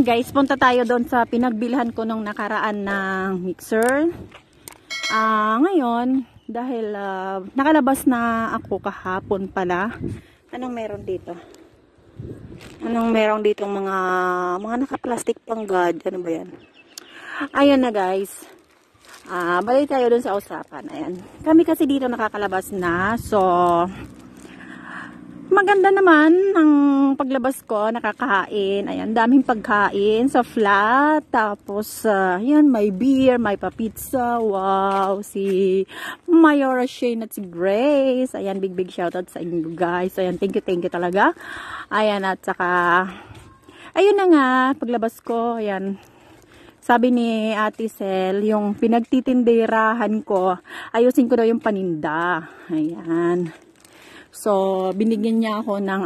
guys, punta tayo doon sa pinagbilhan ko nung nakaraan ng mixer. Ngayon, dahil nakalabas na ako kahapon pala. Anong meron dito? Anong meron dito mga naka-plastic panggad? Ano ba yan? Ayun na guys. Balik tayo doon sa usapan. Ayan. Kami kasi dito nakakalabas na. So, maganda naman ang paglabas ko, nakakain. Ayan, daming pagkain sa flat. Tapos, yun, may beer, may pa-pizza. Wow, si Mayora Shane at si Grace. Ayan, big shoutout sa inyo guys. Ayan, thank you talaga. Ayan, at saka, ayun na nga, paglabas ko, ayan, sabi ni Ate Sel, yung pinagtitinderahan ko, ayusin ko daw yung paninda. Ayan. So, binigyan niya ako ng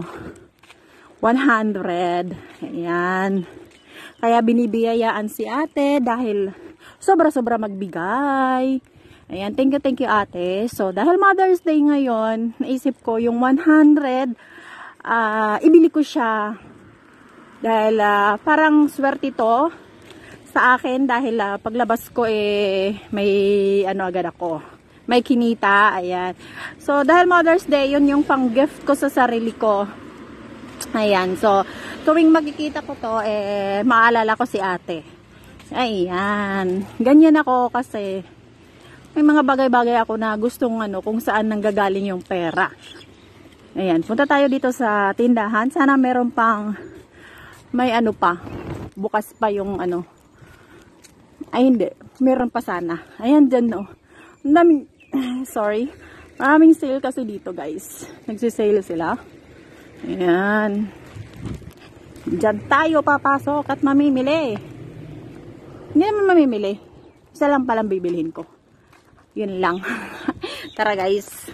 100. Ayan. Kaya binibiyayaan si ate dahil sobra-sobra magbigay. Ayan, thank you ate. So, dahil Mother's Day ngayon, naisip ko yung 100, ibili ko siya. Dahil parang swerte to sa akin dahil paglabas ko may agad ako. May kinita, ayan. So, dahil Mother's Day, yun yung pang-gift ko sa sarili ko. Ayan, so, tuwing makikita ko to, maalala ko si ate. Ayan. Ganyan ako kasi, may mga bagay-bagay ako na gustong kung saan nanggagaling yung pera. Ayan, punta tayo dito sa tindahan. Sana meron pang, may pa, bukas pa yung ay, hindi. Meron pa sana. Ayan, dyan, no. Ang daming, sorry. Maraming sale kasi dito, guys. Nagsisale sila. Ayan. Diyan tayo papasok at mamimili. Hindi naman mamimili. Isa lang palang bibilhin ko. Yun lang. Tara, guys.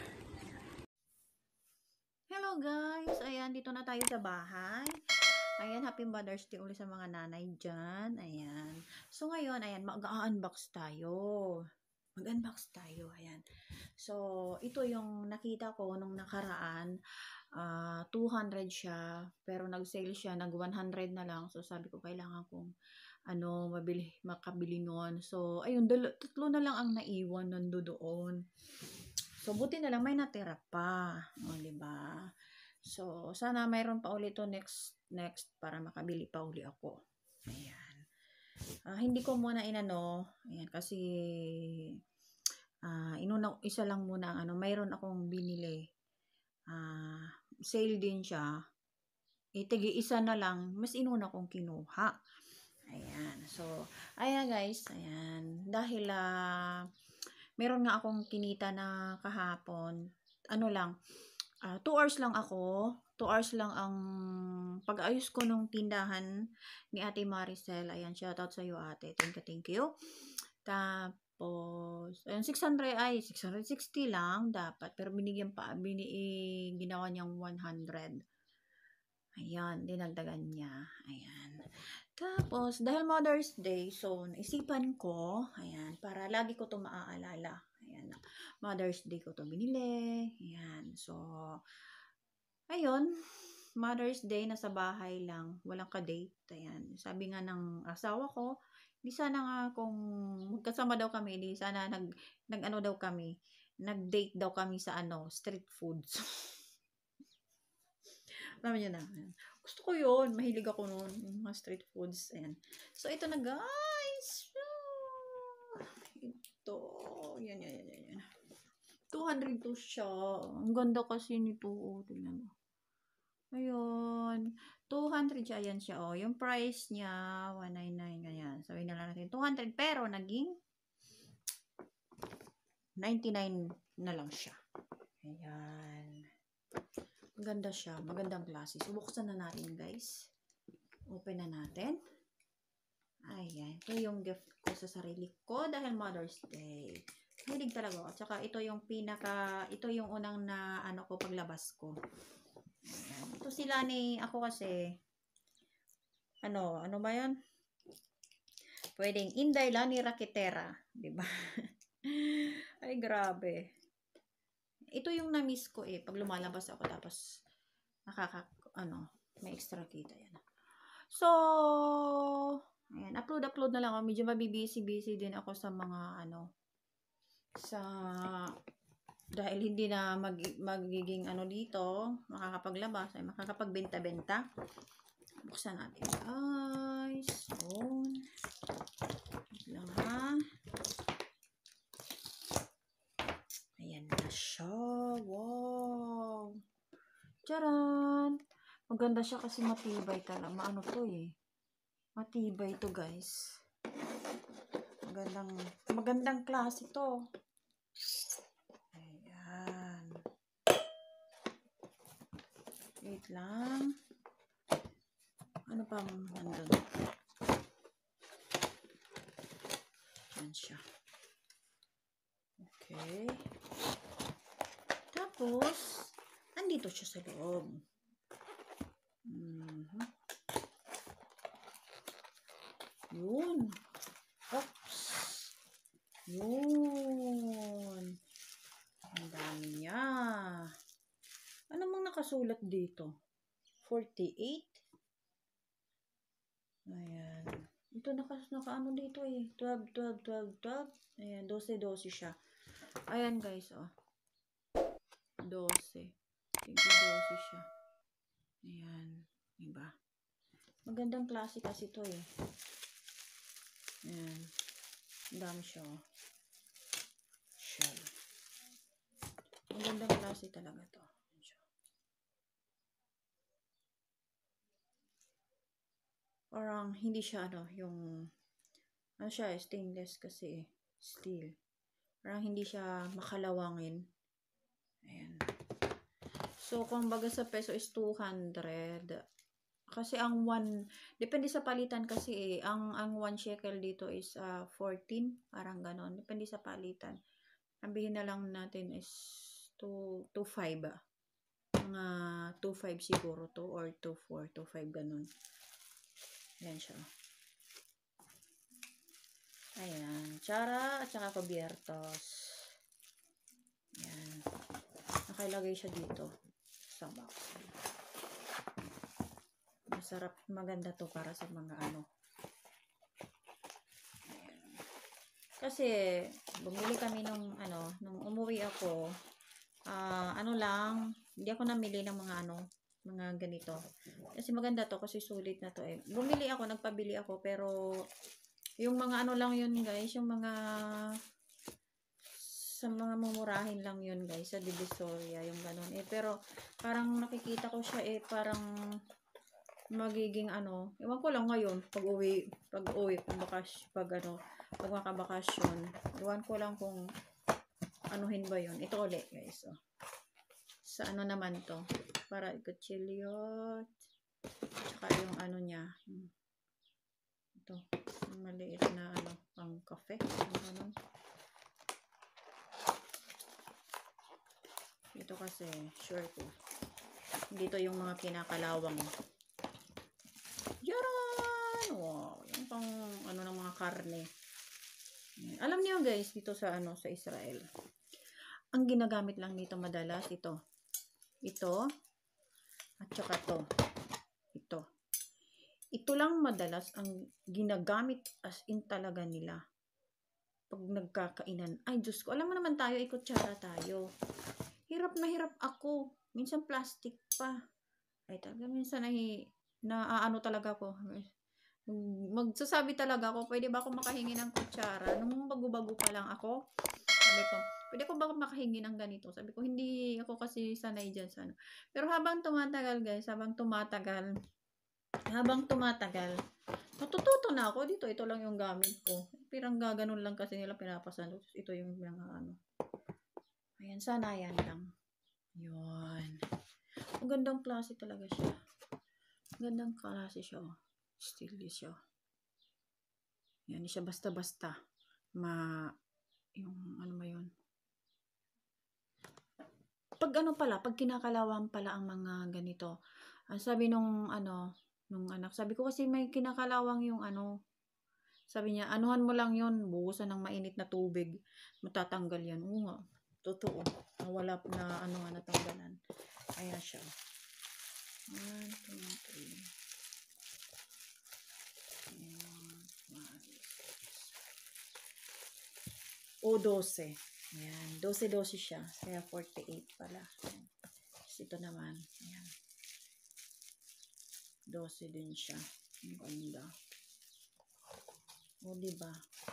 Hello, guys. Ayan, dito na tayo sa bahay. Ayan, happy Mother's Day ulit sa mga nanay dyan. Ayan. So, ngayon, ayan, mag-unbox tayo. Ayan. So, ito yung nakita ko nung nakaraan. 200 siya. Pero nag-sale siya. Nag-100 na lang. So, sabi ko, kailangan kong makabili nun. So, ayun, tatlo na lang ang naiwan nandoon. So, buti na lang may natira pa. O, diba? So, sana mayroon pa ulit to next para makabili pa uli ako. Ayan. Hindi ko muna ayan, kasi isa lang muna ang mayroon akong binili. Sale din siya. Tigi isa na lang, mas inuna kong kinuha. Ayan. So, ayan guys, ayan. Dahil meron nga akong kinita na kahapon. 2 hours lang ako. 2 hours lang ang pag-ayos ko nung tindahan ni Ate Maricel. Ayan, shoutout sa iyo ate. Thank you. Tapos, ayun, 660 lang dapat. Pero ginawa niyang 100. Ayan, dinagdagan niya. Ayan. Tapos, dahil Mother's Day, so, naisipan ko, ayan, para lagi ko ito maaalala. Ayan, Mother's Day ko ito binili. Ayan, so, ayun, Mother's Day, nasa bahay lang, walang ka-date. Ayan, sabi nga ng asawa ko, di sana nga kung magkasama daw kami, di sana nag-date daw kami sa street foods. Alam niyo na. Gusto ko yun. Mahilig ako noon. Mga street foods. Ayan. So, ito na guys. Ito. Yan. 202 siya. Ang ganda kasi nito. Tingnan mo. Ayun. 200 siya. Ayan siya. Yung price niya, 199. Ayan. Sabihin na lang natin. 200. Pero, naging 99 na lang siya. Ayan. Maganda siya. Magandang klase. So, buksan na natin, guys. Open na natin. Ayan. Ito yung gift ko sa sarili ko dahil Mother's Day. Hilig talaga ako. At saka, ito yung unang na, paglabas ko. Ayan. Ito sila ako kasi, ano ba yan? Pwedeng Inday Lani Rakitera. Diba? Ay, grabe. Ito yung na-miss ko pag lumalabas ako tapos may extra kita yan. So, ayan, upload na lang ako. Medyo mabibisi-busy din ako sa mga sa dahil hindi na magiging dito, makakapaglabas, ay makakapagbenta-benta. Buksan natin, guys. So, lang ha. Ayan na siya. Wow! Charan! Maganda siya kasi matibay talaga. Maano to eh. Matibay to, guys. Magandang klase to. Ayan. Wait lang. Ano pang nandun? Ayan siya. Okay. Tapos, andito siya sa loob. Yun. Oops. Yun. Ang dami niya. Ano mang nakasulat dito? 48. Ayan. Ito naka dito eh. 12. Ayan, 12 siya. Ayan guys, oh. 12. Tingnan 12 siya. Ayan. Diba? Magandang klase kasi ito eh. Ayan. Ang dami siya, oh. Shell. Magandang klase talaga to. Parang hindi siya yung siya stainless kasi steel. Parang hindi siya makalawangin. Ayan. So, kung baga sa peso is 200. Kasi ang 1, depende sa palitan kasi ang 1 shekel dito is 14. Parang ganon. Depende sa palitan. Sabihin na lang natin is 2.5. Mga 2.5 siguro to or 2.4, 2.5 ganon. Ayan siya. Ayan. Tsara at saka kubiertos. Ayan. Nakailagay siya dito sa box. Masarap. Maganda to para sa mga Ayan. Kasi, bumili kami nung umuwi ako. Hindi ako namili ng mga ganito. Kasi maganda to kasi sulit na to eh. Nagpabili ako pero yung mga lang yun guys, yung mga sa mga mumurahin lang yun guys, sa Divisoria, yung ganon eh. Pero parang nakikita ko siya eh, parang magiging ewan ko lang ngayon, pag uwi, pag makabakasyon, ewan ko lang kung anuhin ba yun. Ito ulit guys, oh. Sa naman to, para ikutsilyo, tsaka yung niya, ito, yung maliit na pang kafe, ganun. Ito kasi, sure ko, dito yung mga kinakalawang. Yaran! Wow! Yung pang ng mga karne. Alam niyo guys, dito sa sa Israel, ang ginagamit lang dito madalas ito, at saka ito lang madalas ang ginagamit as in talaga nila pag nagkakainan. Ay Diyos ko, alam mo naman tayo, kutsara tayo. Hirap na hirap ako. Minsan plastic pa. Ay talaga, minsan ay talaga ako. Magsasabi talaga ako, pwede ba ako makahingi ng kutsara? Nung bago-bago pa lang ako, sabi ko, pwede ko ba makahingi ng ganito? Sabi ko, hindi ako kasi sanay dyan sa Pero habang tumatagal guys, natututo na ako dito. Ito lang yung gamit ko. Pirang gaganon lang kasi nila pinapasan. Ito yung mga Ayan, sanayan lang. Yun. Magandang klase talaga siya. Magandang klase siya. Stainless siya. Yan, hindi siya basta-basta. Yung yun. Pag pag kinakalawang pala ang mga ganito. Sabi nung anak, sabi ko kasi may kinakalawang yung sabi niya, anuhan mo lang yun, buhusan ng mainit na tubig, matatanggal yan. Oo nga, totoo. Nawala na natanggalan. Ayan siya. 1, 2, 3. O 12. Ayan. 12 siya. Kaya 48 pala. Ayan. Tapos ito naman. Ayan. 12 din siya. Ang ganda. O, diba?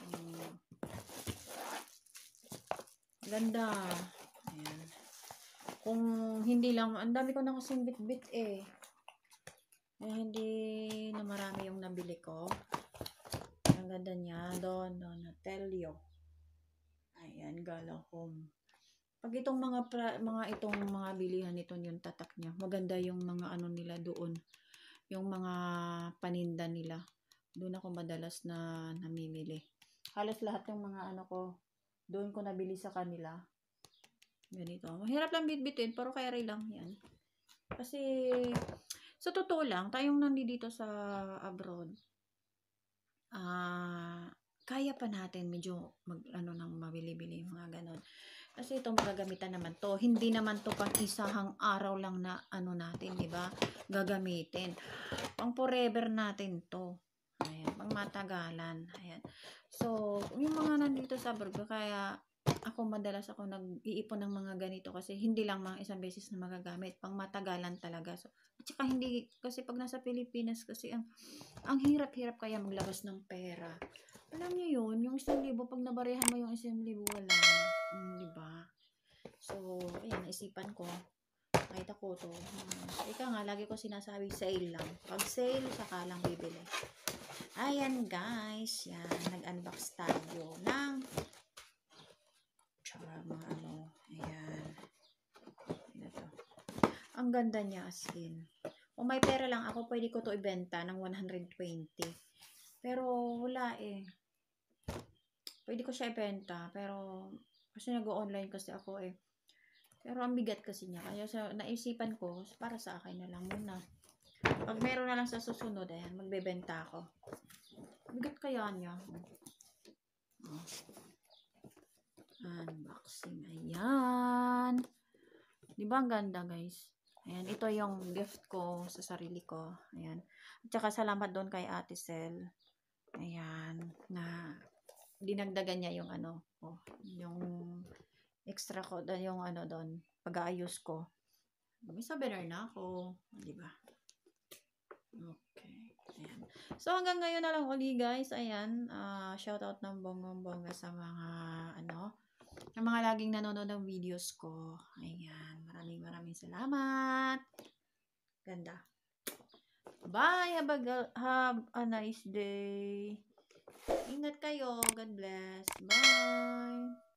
Ganda. Ayan. Kung hindi lang, ang dami ko na kasing bit-bit eh. Kaya hindi na marami yung nabili ko. Ang ganda niya. Donatello. Ayan, Gala Home. Pag itong itong mga bilihan nito yung tatak niya. Maganda yung mga ano nila doon. Yung mga paninda nila. Doon ako madalas na namimili. Halos lahat ng mga ano ko, doon ko nabili sa kanila. Ganito. Mahirap lang bitbitin, pero carry lang yan. Kasi, sa totoo lang, tayong nandito sa abroad, kaya pa natin medyo nang mabili-bili, mga ganon. Kasi itong gagamitan naman to, hindi naman to pang isahang araw lang na ano natin, di ba? Gagamitin. Pang forever natin to. Ayan, pang matagalan. Ayan. So, yung mga nandito sa abroad, kaya madalas ako nag-iipon ng mga ganito kasi hindi lang mga isang beses na magagamit, pang matagalan talaga. So, at saka hindi, kasi pag nasa Pilipinas kasi ang hirap-hirap kaya maglabas ng pera. Alam niyo yun, yung 1,000, pag nabarehan mo yung 1,000, wala. Diba? So, ayan, naisipan ko. Kahit ako to. Ika nga, lagi ko sinasabi, sale lang. Pag sale, saka lang bibili. Ayan, guys. Yan, nag-unbox tayo ng tsaka mga ano. Ayan. Ito. Ang ganda niya as in. Kung may pera lang ako, pwede ko to ibenta ng 120. Pero wala eh. Pwede ko siya ibenta. Pero kasi nag-online kasi ako eh. Pero ang bigat kasi niya. Kaya naisipan ko, para sa akin na lang muna. Pag meron na lang sa susunod, ayan, magbebenta ako. Bigat kaya niya. Unboxing. Ayan. Diba ang ganda, guys? Ayan, ito yung gift ko sa sarili ko. Ayan. At saka salamat doon kay Ate Sel. Ayan. Na dinagdagan niya yung ano. Yung extra ko. Yung ano doon. Pag-aayos ko. May souvenir na ako. Diba? Okay. Ayan. So, hanggang ngayon na lang uli, guys. Ayan. Shoutout ng bonggang-bongga sa mga yung mga laging nanonood ng videos ko. Ayan. Maraming salamat. Ganda. Bye. Have a nice day. Ingat kayo. God bless. Bye.